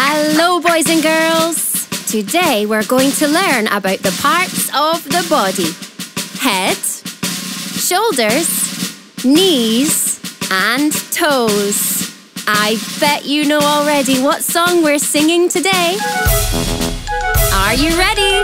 Hello, boys and girls! Today we're going to learn about the parts of the body. Head, shoulders, knees and toes. I bet you know already what song we're singing today. Are you ready?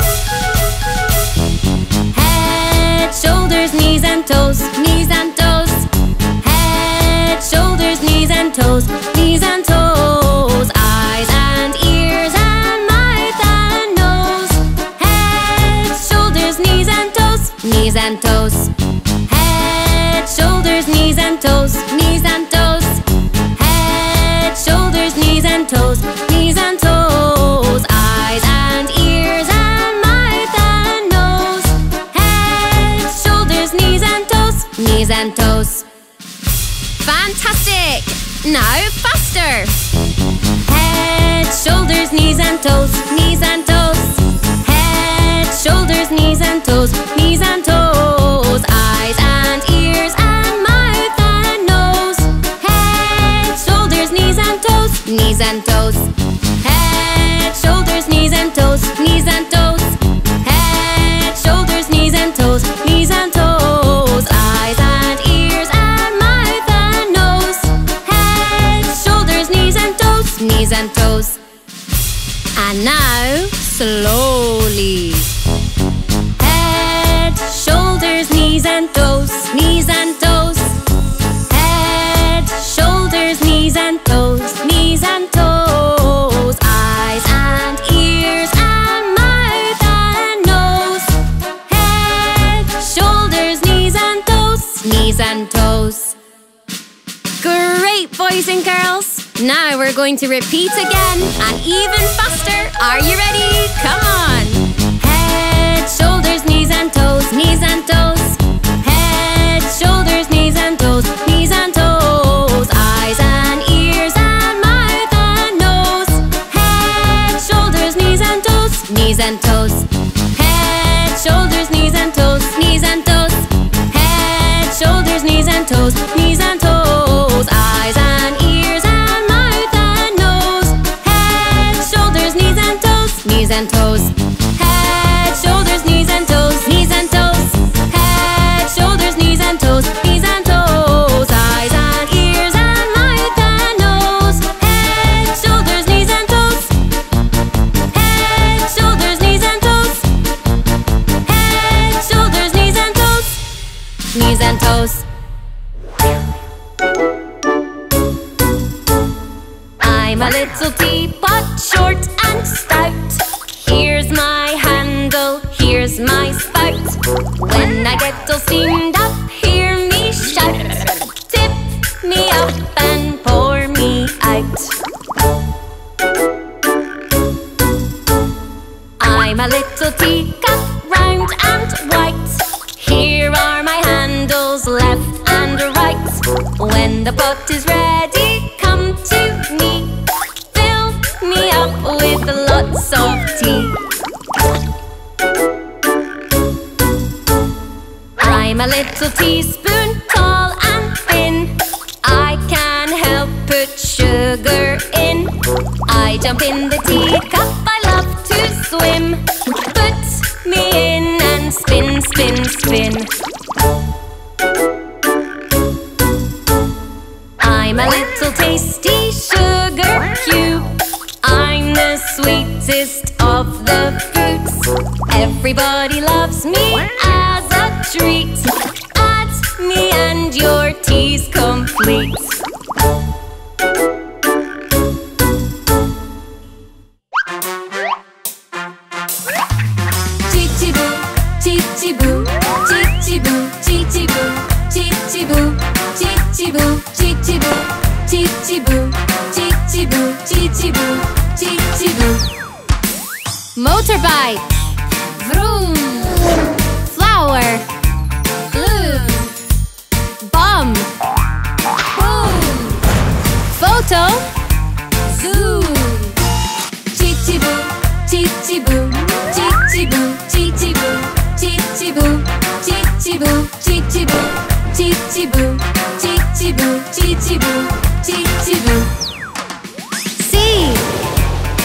Head, shoulders, knees and toes, knees and toes. Head, shoulders, knees and toes, knees and toes. Eyes and ears and mouth and nose. Head, shoulders, knees and toes, knees and toes. Head, shoulders, knees and toes, knees and toes. Head, shoulders, knees and toes, knees and toes. Eyes and ears and mouth and nose. Head, shoulders, knees and toes, knees and toes. Fantastic! Now faster! Head, shoulders, knees and toes, knees and toes. Head, shoulders, knees and toes, knees and toes. Eyes and ears and mouth and nose. Head, shoulders, knees and toes, knees and toes. Head, shoulders, knees and toes, knees and toes. Head, shoulders, knees and toes, knees and toes. Eyes and ears and mouth and nose. Head, shoulders, knees and toes, knees and toes. And now, slowly. Head, shoulders, knees and toes, knees and toes. Head, shoulders, knees and toes, knees and toes. Eyes and ears and mouth and nose. Head, shoulders, knees and toes, knees and toes. Great, boys and girls! Now we're going to repeat again and even faster. Are you ready? Come on! Head, shoulders, knees and toes, knees and toes. Head, shoulders, knees and toes, knees and toes. Eyes and ears and mouth and nose. Head, shoulders, knees and toes, knees and toes. Head, shoulders, knees and toes, knees and toes. Head, shoulders, knees and toes, knees and toes. Eyes and ears and mouth and nose. Head, shoulders, knees and toes, knees and toes. Head, shoulders, knees and toes, knees and toes. Head, shoulders, knees and toes, knees and toes. Eyes and ears and mouth and nose. Head, shoulders, knees and toes. Head, shoulders, knees and toes. Head, shoulders, knees and toes. Knees and toes. I'm a little teapot, short and stout. Here's my handle, here's my spout. When I get all steamed up, hear me shout. Tip me up and pour me out. I'm a little teacup, round and white. Here are my handles, left and right. When the pot is ready, come to me. Fill me up with lots of tea. I'm a little teaspoon, tall and thin. I can help put sugar in. I jump in the teacup, I love to swim. Put me in and spin, spin, spin. I'm a little tasty sugar cube. I'm the sweetest of the fruits. Everybody loves me as a treat. Add me and your tea's complete. Chee-chee-boo, chee-chee-boo, chee-chee-boo, chee-chee-boo, chee-chee-boo, chee-chee-boo, chee-chee-boo, chee-chee-boo, chee-chee-boo, chee-chee-boo, chee-chee-boo. Motorbike. Vroom. Flower. Bloom. Bomb. Boom. Photo. Zoom. Chee-chee-boo, chee-chee-boo, chee-chee-boo, chee-chee-boo, chee-chee-boo, chee-chee-boo, chee-chee-boo, chee-chee-boo, chee-chee-boo, chee-chee-boo, chee-chee-boo. C.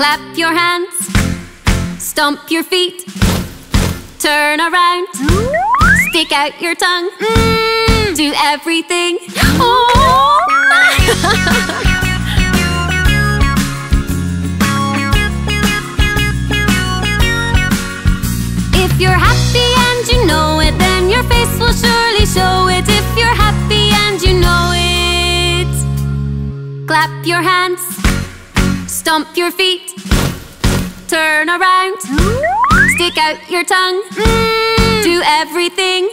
Clap your hands, stomp your feet, turn around, stick out your tongue, do everything. Oh! If you're happy and you know it, then your face will surely show it. If you're happy and you know it, clap your hands, stomp your feet, turn around, stick out your tongue, do everything.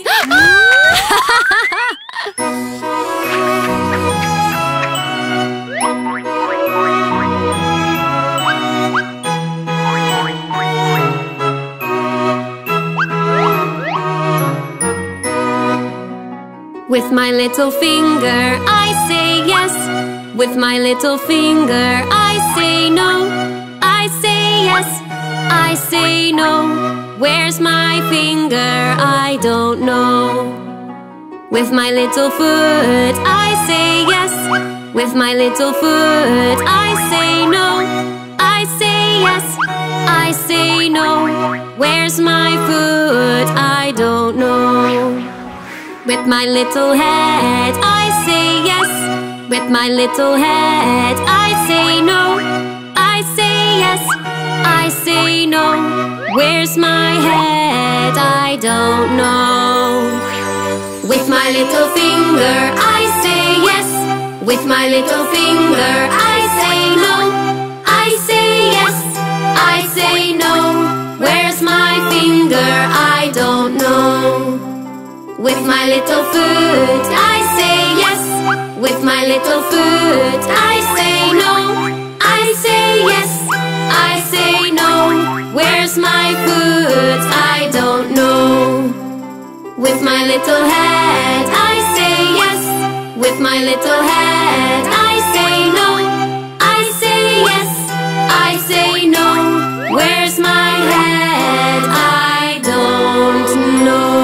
With my little finger I say yes. With my little finger I say no. I say yes, I say no. Where's my finger? I don't know. With my little foot I say yes. With my little foot I say no. I say yes, I say no. Where's my foot? I don't know. With my little head I say yes. With my little head I say no. I say yes, I say no. Where's my head? I don't know. With my little finger I say yes. With my little finger I say no. I say yes, I say no. Where's my finger? I don't know. With my little foot I say yes. With my little foot I say no. I say yes, I say no. Where's my foot? I don't know. With my little head I say yes. With my little head I say no. I say yes, I say no. Where's my head? I don't know.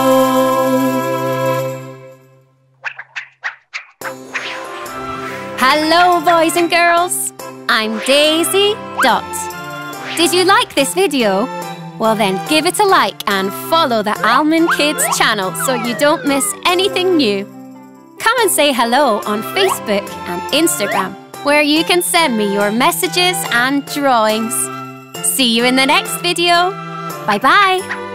Hello boys and girls, I'm Daisy Dot. Did you like this video? Well then give it a like and follow the Almond Kids channel so you don't miss anything new. Come and say hello on Facebook and Instagram, where you can send me your messages and drawings. See you in the next video. Bye bye.